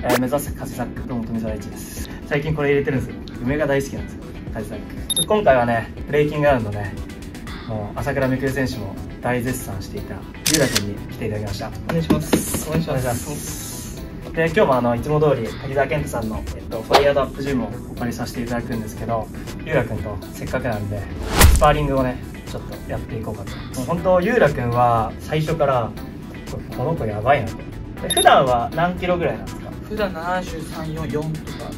目指すカジサックと富澤一です。最近これ入れてるんですよ。梅が大好きなんですよ、カジサック。今回はね、ブレイキングラウンドね、もう朝倉未来選手も大絶賛していたゆうらくんに来ていただきました。 お願いします。お願いします。 で、今日もいつも通り滝沢健太さんの、ファイヤードアップジムをお借りさせていただくんですけど、ゆうらくんとせっかくなんでスパーリングをねちょっとやっていこうかと。もう本当ゆうらくんは最初からこの子やばいなと。普段は何キロぐらいなんですか？ 普段73、4とか。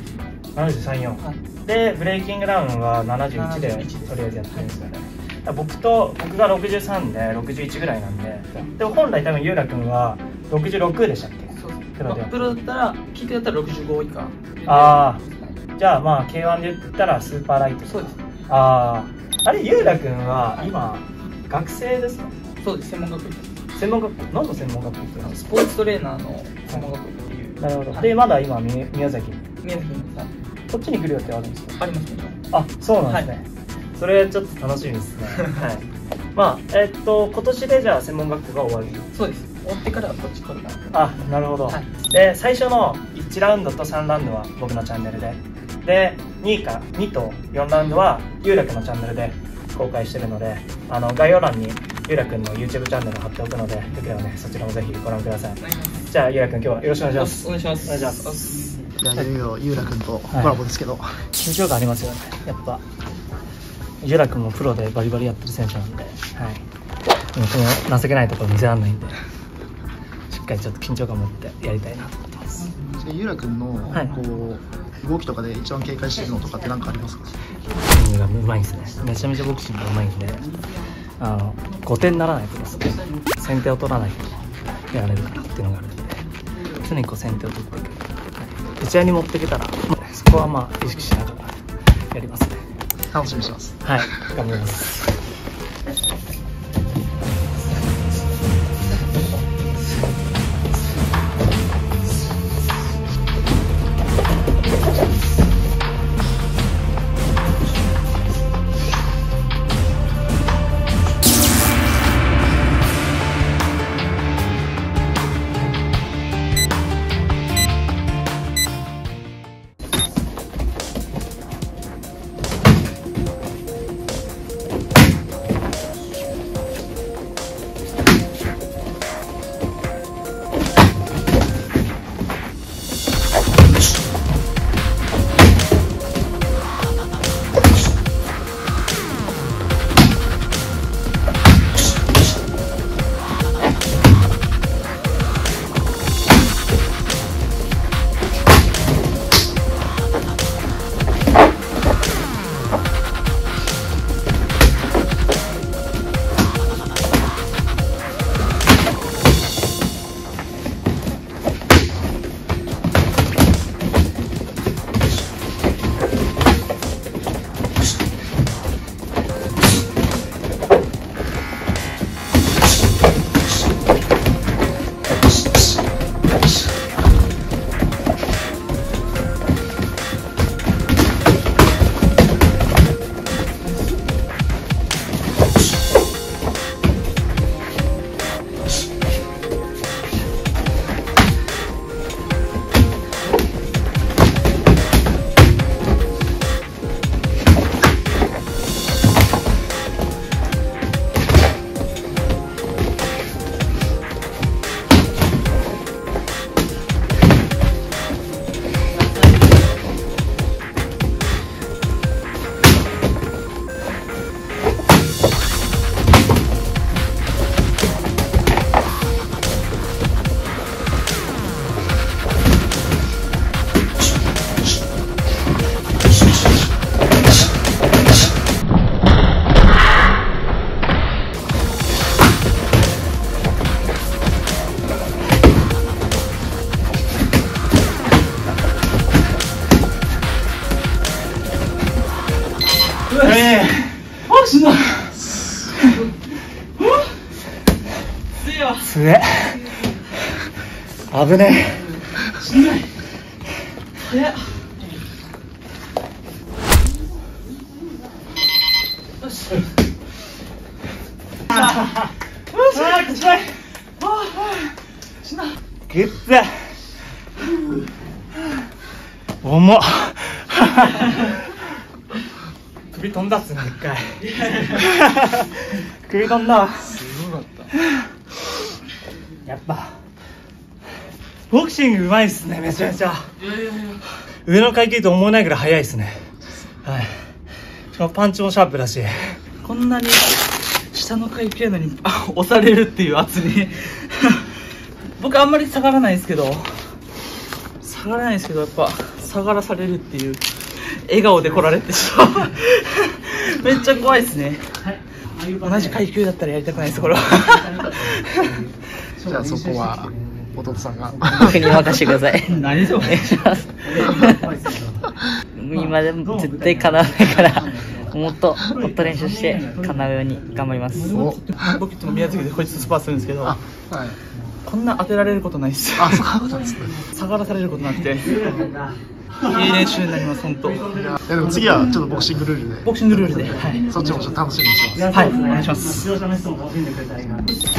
73、4、はい、でブレイキングダウンは71でとりあえずやってるんですよね。僕が63で61ぐらいなんで、でも本来多分ゆうらくんは66でしたっけ？ プロだったらキックだったら65以下。 ああ、じゃあまあ K1 で言ったらスーパーライト。 そうです。 あれゆうらくんは今学生ですか？ そうです。専門学校。 専門学校？何の専門学校っていうの？ スポーツトレーナーの専門学校っていう。 なるほど。でまだ今宮崎に。こっちに来る予定あるんですか？ ありますね。 あ、そうなんですね。それちょっと楽しみですね。はい。まあ今年でじゃあ専門学校が終わり？そうです。終わってからこっち来るな。あ、なるほど。で最初の1ラウンドと3ラウンドは僕のチャンネルで、2と4ラウンドはゆうらくんのチャンネルで公開してるので、概要欄にゆうらくんの YouTube チャンネルを貼っておくので、よければねそちらもぜひご覧ください。じゃあゆうらくん、今日はよろしくお願いします。 お願いします。 お願いします。 いや、いよいよゆうらくんとコラボですけど、 緊張感ありますよね。やっぱゆうらくんもプロでバリバリやってる選手なんで、はい。でもその情けないところ見せられないんで、しっかりちょっと緊張感持ってやりたいなと思ってます。 ゆうらくんのこう動きとかで一番警戒してるのとかって何かありますか？ ボクシングがうまいんですね。めちゃめちゃボクシングがうまいんで、5点にならないとですね、先手を取らないとやられるからっていうのがあるんで、常にこう先手を取っていく、打ち合いに持っていけたら、そこはまあ意識しながらやりますね。 楽しみにしてます。 はい、頑張ります。 死んだ。 強え。危ねえ。しんどい。早っ。よし。ああ、しんどい。しんどい。 グッズ。 重っ首飛んだっすね、一回首飛んだ。すごかった。やっぱボクシングうまいっすね、めちゃめちゃ。上の階級と思えないぐらい速いっすね。はい。しかもパンチもシャープだし、 こんなに下の階級なのに押されるっていう圧に僕あんまり下がらないですけど、やっぱ下がらされるっていう、笑顔で来られてしまうめっちゃ怖いですね。同じ階級だったらやりたくないです、これはじゃあそこは弟さんが僕に任せてください。 何それお願いします今でも絶対叶わないからもっと練習して叶うように頑張ります。 僕いつも宮崎でこいつとスパーするんですけど、 はい、 こんな当てられることないです。 あ、そうなんですね。 下がらされることなくていい練習になります、本当。いやでも次はちょっとボクシングルールで、 ボクシングルールで、はい、 そっちもちょっと楽しみにしてます。 はい、お願いします。 視聴者の人も楽しんでくれたらいいな。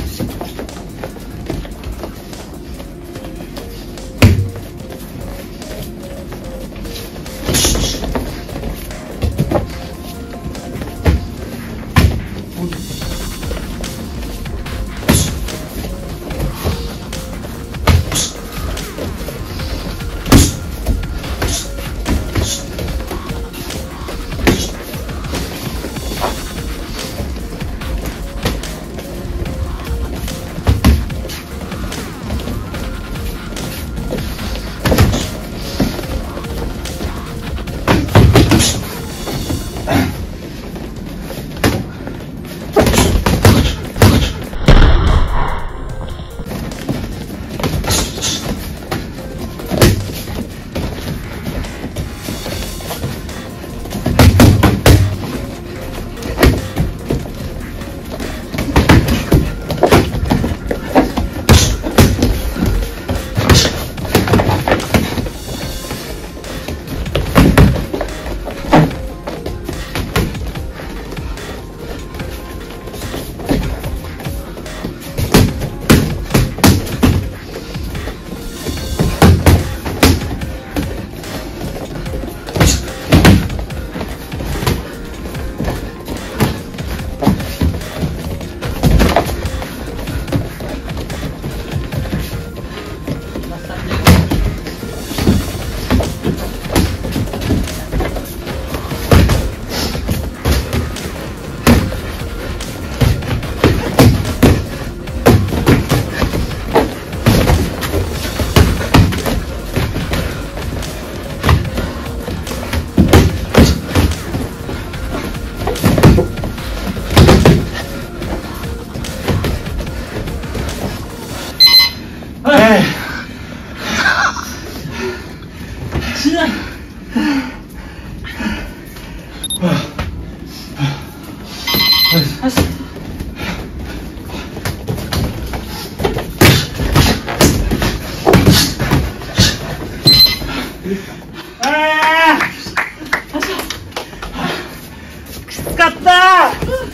きつかった。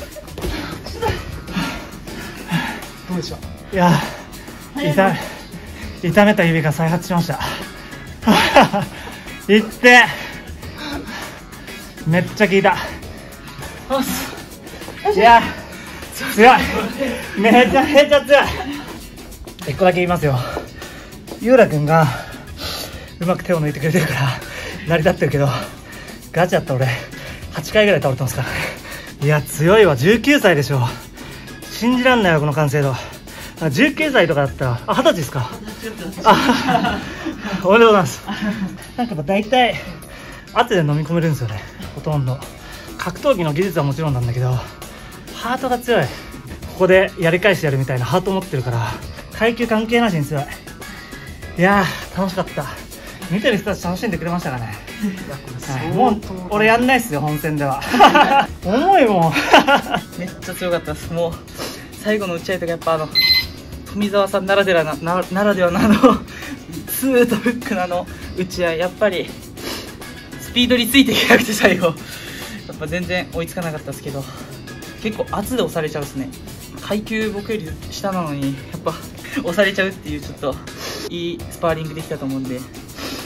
どうでしょう。 いや、痛めた指が再発しましたいってめっちゃ効いた。いや強い、めちゃめちゃ強い。1個だけ言いますよ、ゆうらくんがうまく手を抜いてくれてるから成り立ってるけど、ガチだった俺8回ぐらい倒れてますからね。いや強いわ、19歳でしょ、信じらんないわこの完成度。19歳とかだったら、あ、20歳ですか。あ、おめでとうございます。なんか大体後で飲み込めるんですよね、ほとんど。格闘技の技術はもちろんなんだけど、ハートが強い。ここでやり返してやるみたいなハート持ってるから、階級関係なしに強い。いやー楽しかった。見てる人たち楽しんでくれましたかね。はい、もう俺やんないっすよ本戦では重いもんめっちゃ強かったです。もう最後の打ち合いとかやっぱ富澤さんならではのスーッとフックの打ち合い、やっぱりスピードについていけなくて最後やっぱ全然追いつかなかったですけど、結構圧で押されちゃうですね。階級僕より下なのにやっぱ押されちゃうっていう、ちょっといいスパーリングできたと思うんで、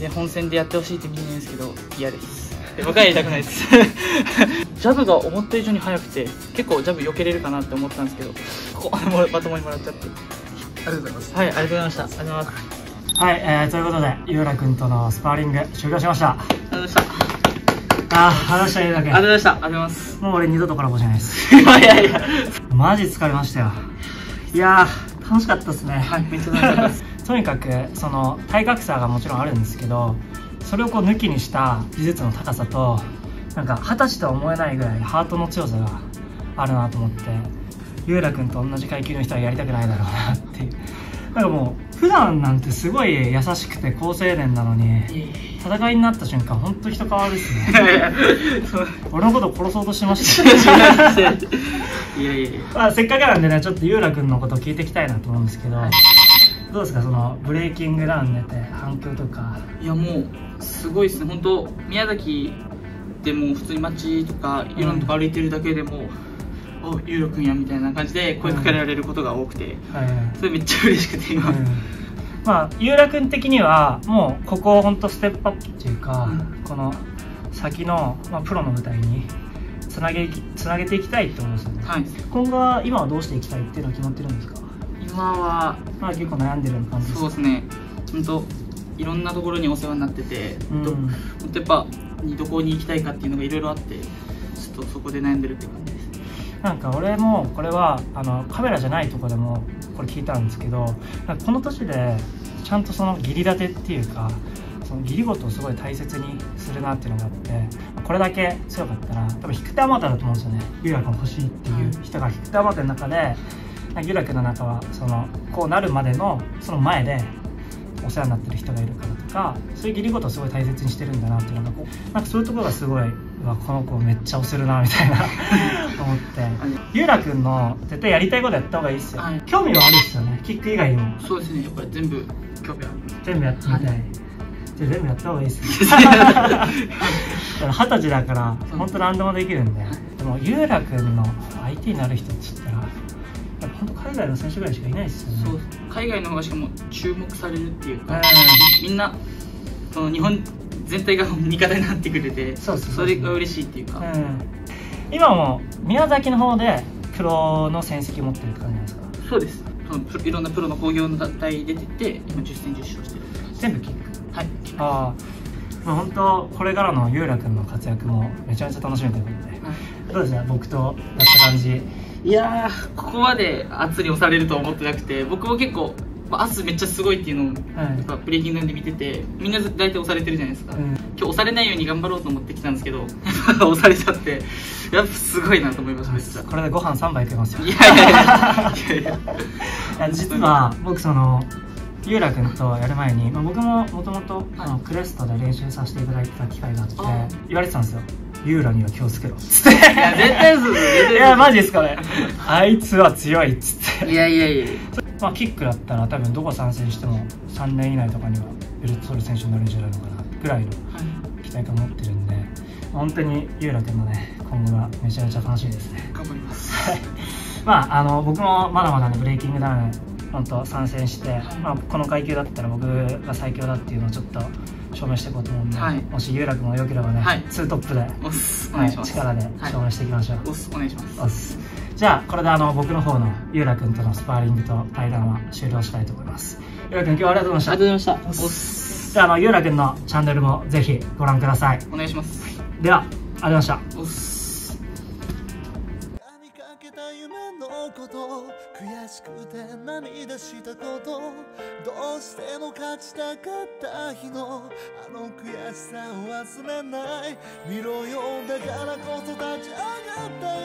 で本戦でやってほしいって見てるんですけど嫌です。僕はやりたくないですジャブが思った以上に速くて結構ジャブ避けれるかなって思ったんですけど、ここまともにもらっちゃって、 ありがとうございます。 はい、ありがとうございました。ありがとうございます。 はい、ということでゆうらくんとのスパーリング終了しました。 ありがとうございました。 話したいだけ。 ありがとうございました。ありがとうございます。 もう俺二度とコラボじゃないです。 いやいやマジ疲れましたよ。いやー楽しかったですね。 はい、めっちゃ楽しかったですとにかくその体格差がもちろんあるんですけど、それをこう抜きにした技術の高さと、なんか20歳とは思えないぐらいハートの強さがあるなと思って、ゆうらくんと同じ階級の人はやりたくないだろうなっていう。なんかもう普段なんてすごい優しくて好青年なのに、戦いになった瞬間本当人変わるっすね俺のこと殺そうとしてましたよいやいやいや、 まあせっかくなんでね、ちょっとゆうらくんのことを聞いていきたいなと思うんですけど、どうですか、そのブレイキングダウン出て反響とか。 いやもうすごいですね。本当宮崎でも普通に街とかいろんなとこ歩いてるだけでも、おゆうらくんやみたいな感じで声かけられることが多くて、それめっちゃ嬉しくて今、 まあゆうらくん的にはもうここを本当ステップアップっていうか、この先の、まあ、プロの舞台につなげていきたいって思うんですよね。今後は今はどうしていきたいっていうのは決まってるんですか？ 今はまあ結構悩んでる感じですか？ そうですね、本当いろんなところにお世話になってて、本当やっぱどこに行きたいかっていうのがいろいろあって、ちょっとそこで悩んでるって感じです。 なんか俺もこれはカメラじゃないとこでもこれ聞いたんですけど、なんかこの年でちゃんとその義理立てっていうか、その義理事をすごい大切にするなっていうのがあって、これだけ強かったら多分引く手あまただと思うんですよね。ゆうらくん欲しいっていう人が引く手あまたの中で、ゆうらくんの中はそのこうなるまでのその前でお世話になってる人がいるからとか、そういう義理事をすごい大切にしてるんだなっていうのがなんかそういうところがすごい、この子めっちゃ推せるなみたいな思って、ゆうらくんの絶対やりたいことやった方がいいっすよ。興味はあるっすよね、キック以外にも。 そうですね、やっぱり全部興味ある。 全部やってみたい。じゃあ全部やった方がいいっすね20歳だから本当何でもできるんで。でもゆうらくんの相手になる人っつったらやっぱ本当海外の選手ぐらいしかいないですよね。 そう、海外の方がしかも注目されるっていうか、みんなその日本全体が味方になってくれて、それが嬉しいっていうか、 今も宮崎の方でプロの戦績を持ってるって感じなんですか？ そうです。いろんなプロの興行の団体出てて、今10戦10勝してる。 全部キック？ はい。 ああ、本当これからのゆうらくんの活躍もめちゃめちゃ楽しみということで、どうですか僕とやった感じ。 いやー、ここまで圧に押されるとは思ってなくて、僕も結構圧めっちゃすごいっていうのをやっぱブレイキングで見てて、みんな大体押されてるじゃないですか。今日押されないように頑張ろうと思ってきたんですけど、押されちゃってやっぱすごいなと思いました。 これでご飯3杯食えますよ。 いやいやいや実は僕そのゆうらくんとやる前に、僕ももともとクレストで練習させていただいてた機会があって言われてたんですよ。ゆうらには気をつけろっつって。いや絶対そうです。 いやマジですかね。あいつは強いっつって。 いやいやいや。 まあキックだったら多分どこ参戦しても3年以内とかにはベルト取る選手になるんじゃないのかなぐらいの期待感持ってるんで、本当にゆうらくんのね今後がめちゃめちゃ楽しみですね。 頑張ります。 まあ僕もまだまだねブレイキングダウン本当参戦して、この階級だったら僕が最強だっていうのをちょっと証明していこうと思うんで、もしゆうらくんも良ければね、2トップで力で証明していきましょう。 お願いします。 じゃあこれで僕の方のゆうらくんとのスパーリングと対談は終了したいと思います。ゆうらくん今日はありがとうございました。 ありがとうございました。 じゃあゆうらくんのチャンネルもぜひご覧ください。 お願いします。 ではありがとうございました。 悔しくて涙したこと、どうしても勝ちたかった日の悔しさを忘れない。見ろよだからこそ立ち上がったよ。